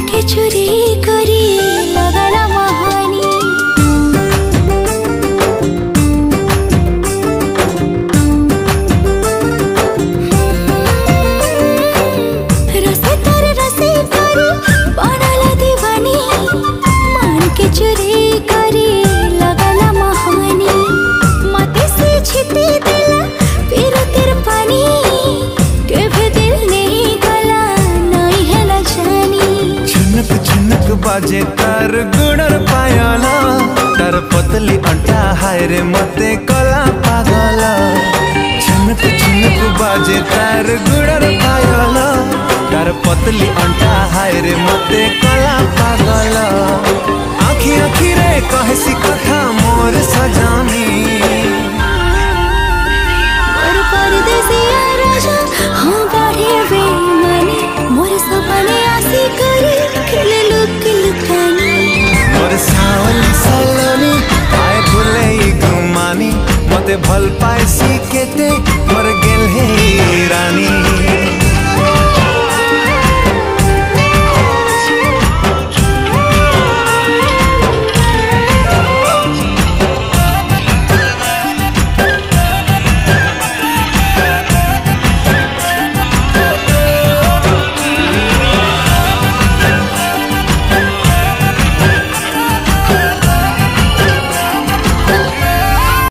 के चोरी करी लगला महानी। रसे तर रसे करी बनला दीवानी, मान के चोरी करी लगला महानी। मते से छिपी दिला फिर तेरे पानी, के भी दिल नहीं गला नहीं है ना जानी। झुनक झुनक बाजे तार गुड़र पायला, तार पतली अंटा हाय रे मते कला पागला। झुनक झुनक बाजे तार गुड़र पायला, तार पतली अंटा हाय रे मते कला पागला। आखी आखी रे कहसी कथा मोर सजानी, और परदेसिया राजा हाँ बाढ़े बेईमानी। मोर सपने आसी करे खिले लुक लुकानी, मोर सावली सलोनी आए भुले गुमानी। मते भल पाए सी केते